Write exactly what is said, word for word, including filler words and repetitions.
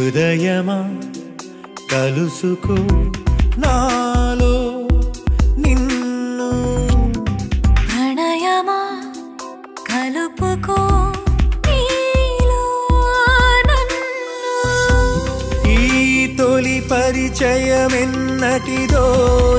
హృదయమా కలుసుకో నాలో నిన్ను ప్రణయమా కలుపుకో నీలో నన్ను ఈ తొలి పరిచయమెన్నటిదో